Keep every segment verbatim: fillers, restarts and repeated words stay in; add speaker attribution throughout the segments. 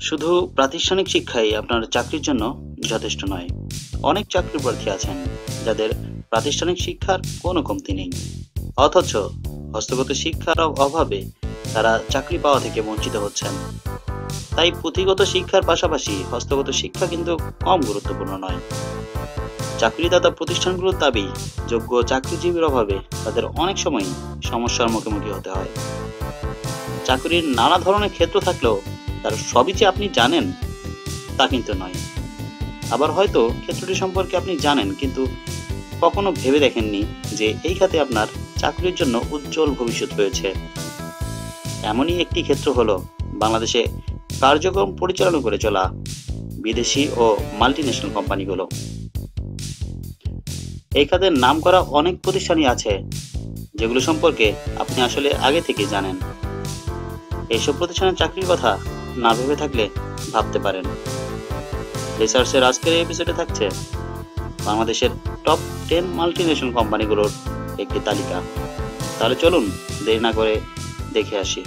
Speaker 1: শুধু প্রাতিষ্ঠানিক শিক্ষাই আপনার চাকরির জন্য যথেষ্ট নয়। অনেক চাকরি প্রার্থী আছেন যাদের প্রাতিষ্ঠানিক শিক্ষার কোনো কমতি নেই, অথচ হস্তগত শিক্ষার অভাবে তারা চাকরি পাওয়া থেকে বঞ্চিত হচ্ছেন। তাই পুঁথিগত শিক্ষার পাশাপাশি হস্তগত শিক্ষা কিন্তু কম গুরুত্বপূর্ণ নয়। চাকরিদাতা প্রতিষ্ঠানগুলোর দাবি, যোগ্য চাকরিজীবীর অভাবে তাদের অনেক সময় সমস্যার মুখোমুখি হতে হয়। চাকরির নানা ধরনের ক্ষেত্র থাকলেও তার সবই যে আপনি জানেন তা কিন্তু নয়। আবার হয়তো ক্ষেত্রটি সম্পর্কে আপনি জানেন, কিন্তু কখনো ভেবে দেখেননি যে এই খাতে আপনার চাকরির জন্য উজ্জ্বল ভবিষ্যৎ রয়েছে। এমনই একটি ক্ষেত্র হলো বাংলাদেশে কার্যক্রম পরিচালনা করে চলা বিদেশি ও মাল্টিন্যাশনাল কোম্পানিগুলো। এই খাতের নাম করা অনেক প্রতিষ্ঠানই আছে যেগুলো সম্পর্কে আপনি আসলে আগে থেকে জানেন। এইসব প্রতিষ্ঠানের চাকরির কথা না ভেবে থাকলে ভাবতে পারেন। রিসার্চের আজকের এই এপিসোডে থাকছে বাংলাদেশের টপ টেন মাল্টিন্যাশনাল কোম্পানিগুলোর একটি তালিকা। তাহলে চলুন দেরি না করে দেখে আসি।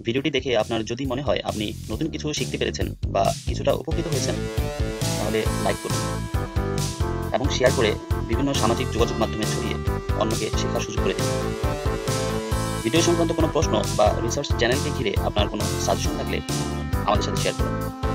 Speaker 1: ভিডিওটি দেখে আপনার যদি মনে হয় আপনি নতুন কিছু শিখতে পেরেছেন বা কিছুটা উপকৃত হয়েছেন, তাহলে লাইক করুন এবং শেয়ার করে বিভিন্ন সামাজিক যোগাযোগ মাধ্যমে ছড়িয়ে অন্যকে শেখার সুযোগ করে দিন। ভিডিও সংক্রান্ত কোনো প্রশ্ন বা রিসার্চ চ্যানেলকে ঘিরে আপনার কোনো সাজেশন থাকলে আমাদের সাথে শেয়ার করুন।